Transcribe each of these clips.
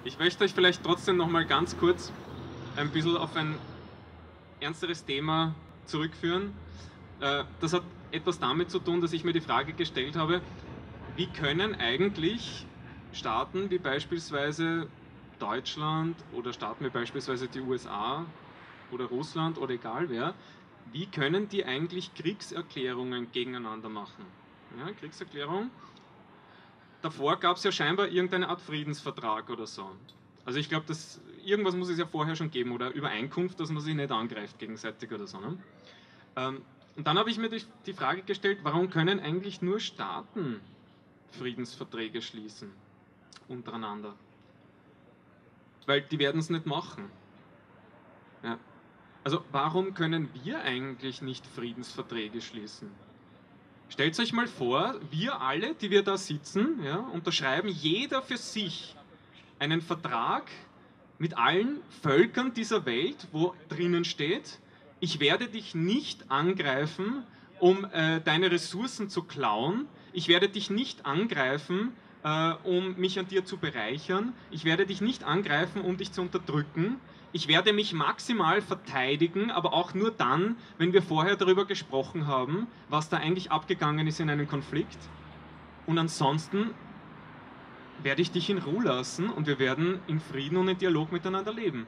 Ich möchte euch vielleicht trotzdem noch mal ganz kurz ein bisschen auf ein ernsteres Thema zurückführen. Das hat etwas damit zu tun, dass ich mir die Frage gestellt habe, wie können eigentlich Staaten wie beispielsweise Deutschland oder Staaten wie beispielsweise die USA oder Russland oder egal wer, wie können die eigentlich Kriegserklärungen gegeneinander machen? Ja, Kriegserklärung. Davor gab es ja scheinbar irgendeine Art Friedensvertrag oder so. Also ich glaube, irgendwas muss es ja vorher schon geben oder Übereinkunft, dass man sich nicht angreift gegenseitig oder so. Ne? Und dann habe ich mir die Frage gestellt, warum können eigentlich nur Staaten Friedensverträge schließen untereinander? Weil die werden es nicht machen. Ja. Also warum können wir eigentlich nicht Friedensverträge schließen? Stellt euch mal vor, wir alle, die wir da sitzen, ja, unterschreiben jeder für sich einen Vertrag mit allen Völkern dieser Welt, wo drinnen steht, ich werde dich nicht angreifen, um deine Ressourcen zu klauen, ich werde dich nicht angreifen, um mich an dir zu bereichern, ich werde dich nicht angreifen, um dich zu unterdrücken, ich werde mich maximal verteidigen, aber auch nur dann, wenn wir vorher darüber gesprochen haben, was da eigentlich abgegangen ist in einem Konflikt. Und ansonsten werde ich dich in Ruhe lassen und wir werden in Frieden und in Dialog miteinander leben.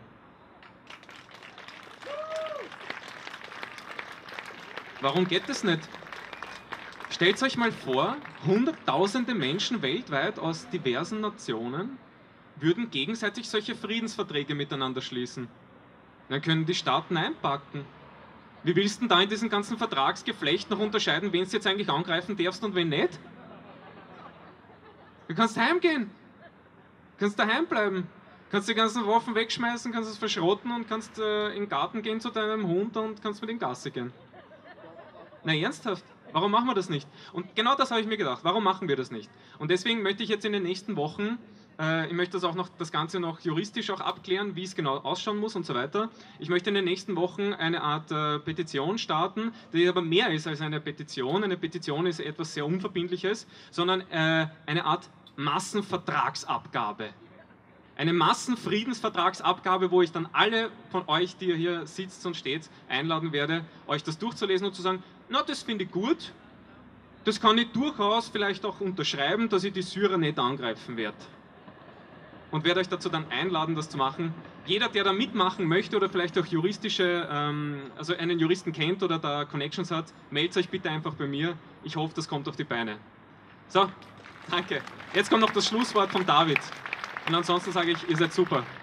Warum geht das nicht? Stellt euch mal vor, hunderttausende Menschen weltweit aus diversen Nationen würden gegenseitig solche Friedensverträge miteinander schließen. Dann können die Staaten einpacken. Wie willst du denn da in diesem ganzen Vertragsgeflecht noch unterscheiden, wen du jetzt eigentlich angreifen darfst und wen nicht? Du kannst heimgehen. Du kannst daheim bleiben. Du kannst die ganzen Waffen wegschmeißen, kannst es verschrotten und kannst in den Garten gehen zu deinem Hund und kannst mit dem Gassi gehen. Na ernsthaft? Warum machen wir das nicht? Und genau das habe ich mir gedacht. Warum machen wir das nicht? Und deswegen möchte ich jetzt in den nächsten Wochen, ich möchte das Ganze noch juristisch auch abklären, wie es genau ausschauen muss und so weiter. Ich möchte in den nächsten Wochen eine Art Petition starten, die aber mehr ist als eine Petition. Eine Petition ist etwas sehr Unverbindliches, sondern eine Art Massenvertragsabgabe. Eine Massenfriedensvertragsabgabe, wo ich dann alle von euch, die ihr hier sitzt und steht, einladen werde, euch das durchzulesen und zu sagen, na, das finde ich gut, das kann ich durchaus vielleicht auch unterschreiben, dass ich die Syrer nicht angreifen werde. Und werde euch dazu dann einladen, das zu machen. Jeder, der da mitmachen möchte oder vielleicht auch also einen Juristen kennt oder da Connections hat, meldet euch bitte einfach bei mir. Ich hoffe, das kommt auf die Beine. So, danke. Jetzt kommt noch das Schlusswort von David. Und ansonsten sage ich, ihr seid super.